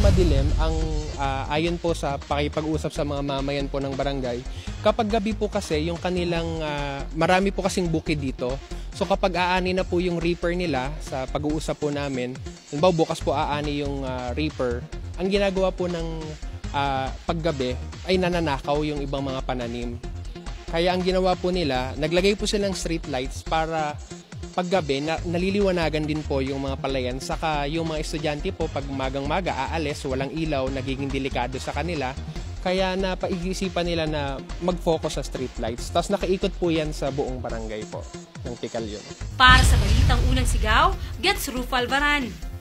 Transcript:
madilim, ayon po sa pakipag-usap sa mga mamayan po ng barangay, kapag gabi po kasi yung kanilang, marami po kasing bukid dito. So kapag aani na po yung reaper nila, sa pag-uusap po namin, halimbawa bukas po aani yung reaper, ang ginagawa po ng paggabi ay nananakaw yung ibang mga pananim. Kaya ang ginawa po nila, naglagay po silang street lights para paggabi naliliwanagan din po yung mga palayan. Saka yung mga estudyante po pag magang-maga aalis, walang ilaw, nagiging delikado sa kanila. Kaya napaig-isipan nila na mag-focus sa street lights. Tapos nakaikot po yan sa buong barangay po ng Ticalion. Para sa Balitang Unang Sigaw, Gets Rufo Alvaran.